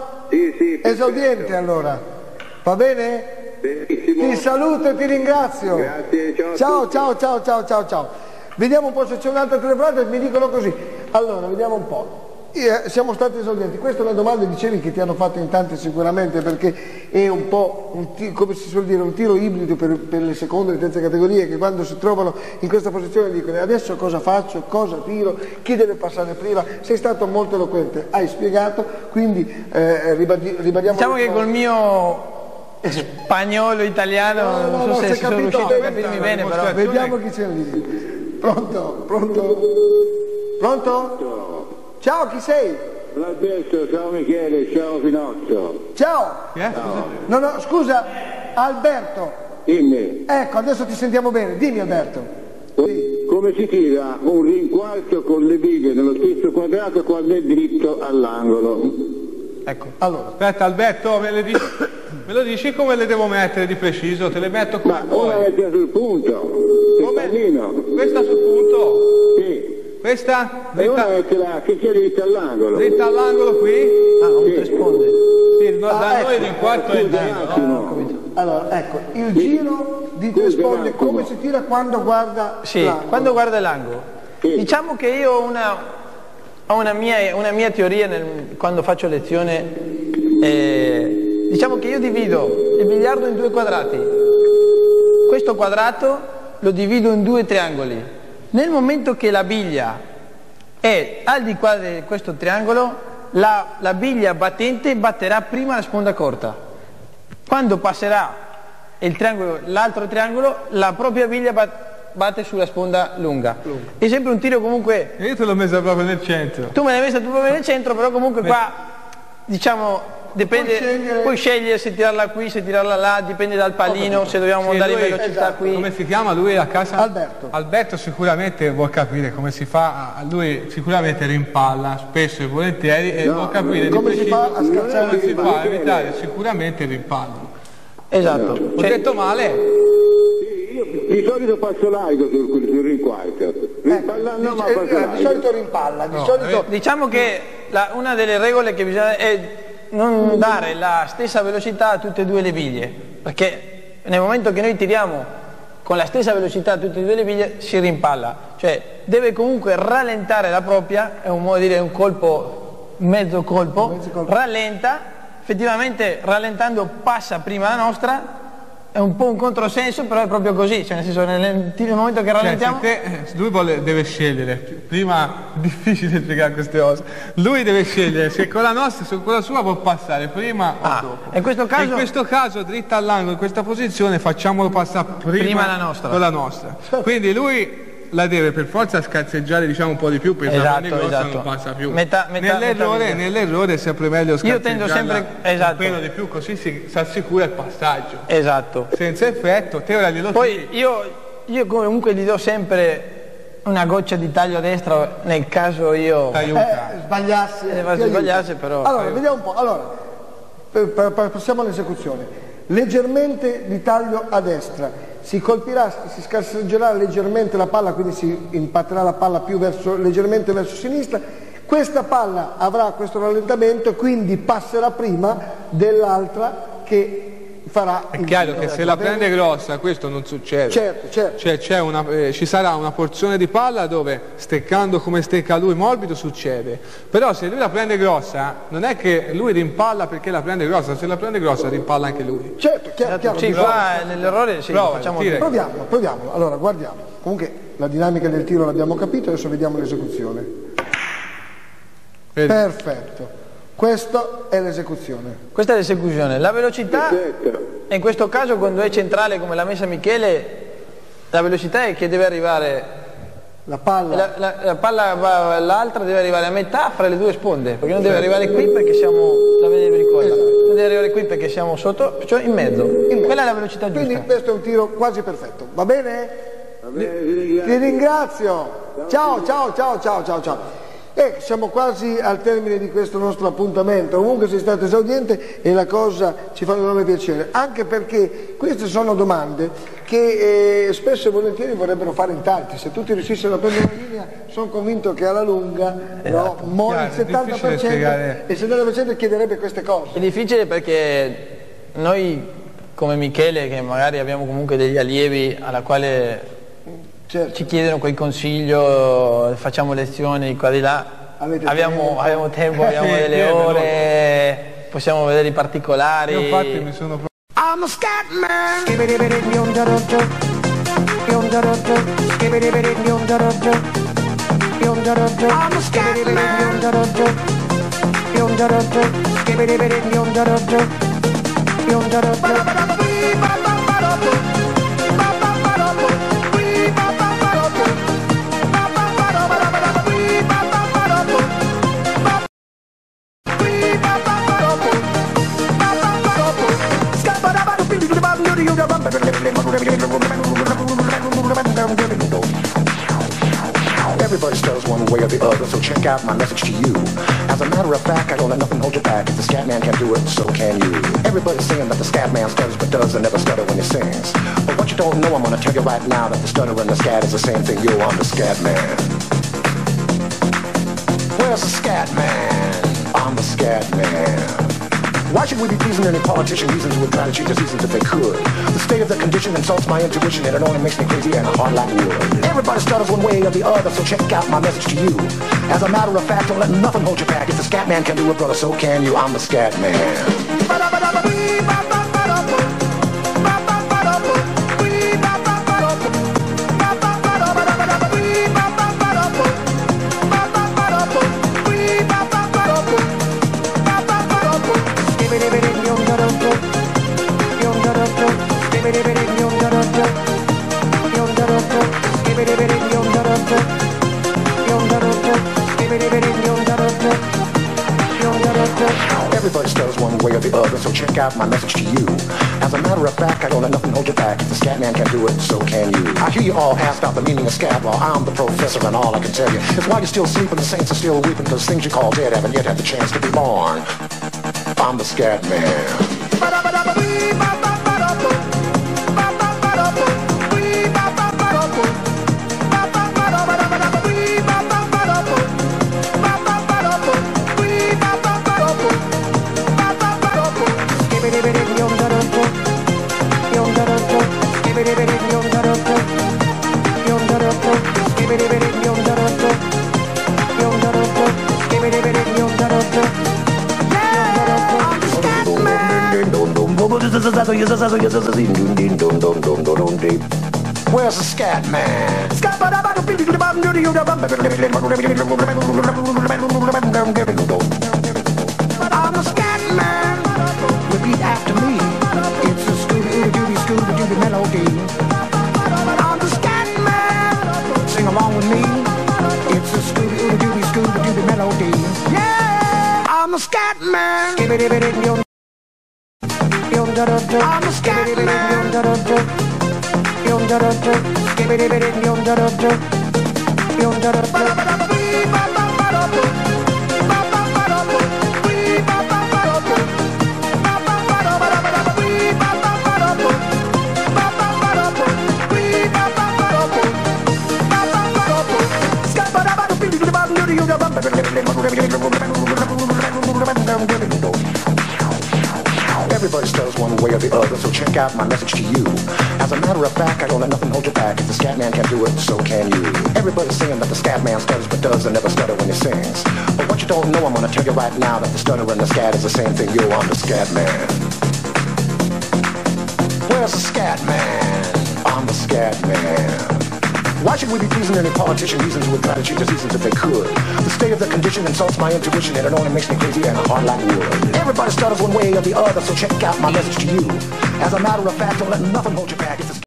Sì, Esordiente allora, va bene? benissimo. Ti saluto e ti ringrazio. Grazie, Ciao, ciao. Vediamo un po' se c'è un'altra telefonata e mi dicono così. Allora, vediamo un po'. Siamo stati esordienti. Questa è una domanda, dicevi, che ti hanno fatto in tanti sicuramente, perché è un po', come si suol dire, un tiro ibrido per le seconde e terze categorie, che quando si trovano in questa posizione dicono adesso cosa faccio, cosa tiro, chi deve passare prima. Sei stato molto eloquente, hai spiegato, quindi ribadiamo... Diciamo che col mio spagnolo italiano non so se sono riuscito a capirmi bene, però vediamo chi c'è lì. Pronto? Ciao, chi sei? Alberto, ciao Michele, ciao Pinocchio. Ciao. No, scusa, Alberto. Dimmi, Ecco, adesso ti sentiamo bene. Dimmi, Alberto. come si tira un rinquarto con le biglie nello stesso quadrato quando è dritto all'angolo? ecco. Allora, Aspetta Alberto, me lo dici come le devo mettere di preciso? Te le metto come Ma una vuoi. mette sul punto, sul Come? pallino. Questa sul punto? Sì. Questa? E una Dritta, mette là, che c'è dritta all'angolo. dritta all'angolo qui? Ah, non risponde. Sì, da noi ecco. il quarto è dentro, no? allora, ecco, il giro di tre sponde, come si tira quando guarda Sì, l'angolo? quando guarda l'angolo. Sì. Diciamo che io ho una mia teoria quando faccio lezione. Diciamo che io divido il biliardo in due quadrati. Questo quadrato lo divido in due triangoli. Nel momento che la biglia è al di qua di questo triangolo, la biglia battente batterà prima la sponda corta. Quando passerà l'altro triangolo, la propria biglia batte sulla sponda lunga. È sempre un tiro comunque. Io te l'ho messa proprio nel centro. Tu me l'hai messa proprio nel centro, però comunque qua, diciamo, dipende, puoi scegliere se tirarla qui, se tirarla là, dipende dal pallino, se dobbiamo Sì, andare in lui- velocità qui. Come si chiama lui a casa? Alberto. Alberto sicuramente vuol capire come si fa, lui sicuramente rimpalla spesso e volentieri e vuol capire di come si preciso fa a scacciare come si il fa a pallone? evitare sicuramente il rimpallo. Esatto. Ho Cioè, detto male? Sì, io di solito passo l'aigo sul rinquarto. Rimpallando ma passo Di l'aigo. solito rimpalla, di solito... diciamo che una delle regole che bisogna è non dare la stessa velocità a tutte e due le biglie, perché nel momento che noi tiriamo con la stessa velocità a tutte e due le biglie si rimpalla, cioè deve comunque rallentare la propria, è un modo di dire un colpo, mezzo colpo, rallenta, effettivamente rallentando passa prima la nostra, è un po' un controsenso, però è proprio così, cioè nel senso nel momento che Cioè, rallentiamo... lui deve scegliere, prima difficile spiegare queste cose, lui deve scegliere se con la nostra, se con la sua può passare prima o dopo. in questo caso- In questo caso dritta all'angolo, in questa posizione facciamolo passare prima la nostra. con la nostra. Quindi lui la deve per forza scarseggiare, diciamo, un po' di più, perché la mano grossa Esatto. non passa più. Metà Nell'errore è sempre meglio Io tendo sempre- scarseggiarla un pelo di più, così si assicura il passaggio. Esatto. Senza effetto, te ora glielo Poi io comunque gli do sempre una goccia di taglio a destra nel caso io aiuta. sbagliasse, se ti aiuta. sbagliasse, però Allora, vediamo un po'. Allora, passiamo all'esecuzione. Leggermente di taglio a destra. Si colpirà, si scarseggerà leggermente la palla, quindi si impatterà la palla leggermente verso sinistra. Questa palla avrà questo rallentamento, quindi passerà prima dell'altra che farà... È chiaro che se la prende grossa questo non succede. Certo. Cioè ci sarà una porzione di palla dove steccando come stecca lui morbido succede. Però se lui la prende grossa non è che lui rimpalla perché la prende grossa, se la prende grossa rimpalla anche lui. Certo, chiaro. sì, qua nell'errore sì, Prova, lo facciamo tira. Proviamolo. Allora, guardiamo. Comunque la dinamica del tiro l'abbiamo capito, adesso vediamo l'esecuzione. Vedi? Perfetto. Questa è l'esecuzione. Questa è l'esecuzione. La velocità, Perfetto. in questo caso quando è centrale come l'ha messa Michele, la velocità è che deve arrivare, La palla. la palla l'altra deve arrivare a metà fra le due sponde, perché non deve arrivare qui perché siamo, la vedi ricorda, non deve arrivare qui perché siamo sotto, cioè in mezzo. Quella è la velocità giusta. Quindi questo è un tiro quasi perfetto. Va bene? Va bene, Ti ringrazio. Ciao. Siamo quasi al termine di questo nostro appuntamento, comunque sei stato esauriente e la cosa ci fa un enorme piacere, anche perché queste sono domande che spesso e volentieri vorrebbero fare in tanti. Se tutti riuscissero a prendere una linea, sono convinto che alla lunga il 70% e il 70% chiederebbe queste cose. È difficile perché noi come Michele, che magari abbiamo comunque degli allievi alla quale ci chiedono quel consiglio, facciamo lezioni di qua di là, abbiamo tempo, abbiamo delle ore, possiamo vedere i particolari. Io infatti mi sono I'm a scat man. I'm a scat Everybody stutters one way or the other, so check out my message to you. As a matter of fact, I don't let nothing hold you back. If the scat man can do it, so can you. Everybody's saying that the scat man stutters but does and never stutter when he sings. But what you don't know, I'm gonna tell you right now, that the stutter and the scat is the same thing. Yo, I'm the scat man. Where's the scat man? I'm the scat man. Why should we be pleasing any politician reasons who would try to cheat the seasons if they could? The state of the condition insults my intuition and it only makes me crazy and hard like wood. Everybody stutters one way or the other, so check out my message to you. As a matter of fact, don't let nothing hold you back. If the scat man can do it, brother, so can you. I'm the scat man. Everybody stutters one way or the other, so check out my message to you. As a matter of fact, I don't let nothing hold you back. If the scat man can do it, so can you. I hear you all ask out the meaning of scat. Well, I'm the professor and all I can tell you is while you're still sleeping, the saints are still weeping, because things you call dead haven't yet had the chance to be born. I'm the scat man. Where's the scat man? I'm the scat man. Repeat after me. It's a Scooby-Dooby melody. I'm the scat man. Sing along with me. It's a Scooby-Dooby melody. Yeah, I'm the scat man. I'm the scat man. Everybody stutters one way or the other, so check out my message to you. As a matter of fact, I don't let nothing hold you back. If the scat man can do it, so can you. Everybody's saying that the scat man stutters but does and never stutter when he sings. But what you don't know, I'm gonna tell you right now, that the stutter and the scat is the same thing. Yo, I'm the scat man. Where's the scat man? I'm the scat man. Why should we be pleasing any politician reasons who would try to cheat the seasons if they could? The state of the condition insults my intuition and it only makes me crazy and hard like wood. Everybody stutters one way or the other, so check out my message to you. As a matter of fact, don't let nothing hold you back. It's